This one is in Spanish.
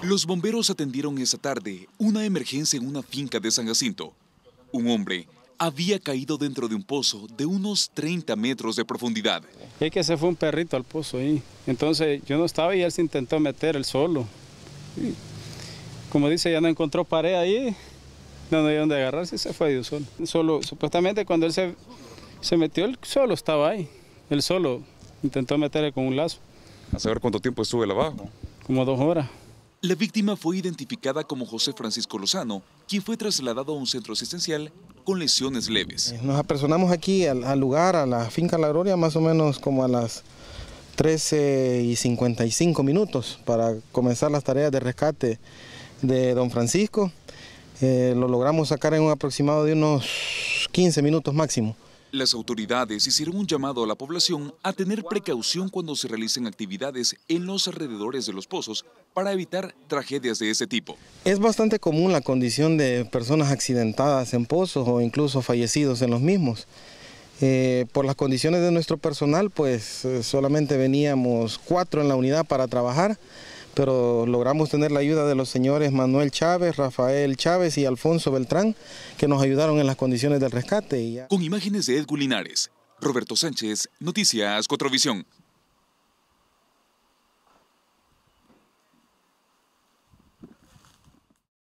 Los bomberos atendieron esa tarde una emergencia en una finca de San Jacinto. Un hombre había caído dentro de un pozo de unos 30 metros de profundidad. Es que se fue un perrito al pozo ahí. Entonces yo no estaba y él se intentó meter él solo. Y, como dice, ya no encontró pared ahí, no había dónde agarrarse y se fue de un solo. Supuestamente cuando él se metió, él solo estaba ahí. Él solo intentó meterle con un lazo. ¿A saber cuánto tiempo estuvo él abajo? Como 2 horas. La víctima fue identificada como José Francisco Lozano, quien fue trasladado a un centro asistencial con lesiones leves. Nos apersonamos aquí al lugar, a la finca La Gloria, más o menos como a las 13:55 para comenzar las tareas de rescate de don Francisco. Lo logramos sacar en un aproximado de unos 15 minutos máximo. Las autoridades hicieron un llamado a la población a tener precaución cuando se realicen actividades en los alrededores de los pozos para evitar tragedias de ese tipo. Es bastante común la condición de personas accidentadas en pozos o incluso fallecidos en los mismos. Por las condiciones de nuestro personal, pues solamente veníamos 4 en la unidad para trabajar, pero logramos tener la ayuda de los señores Manuel Chávez, Rafael Chávez y Alfonso Beltrán, que nos ayudaron en las condiciones del rescate. Con imágenes de Edwin Linares, Roberto Sánchez, Noticias 4 Visión.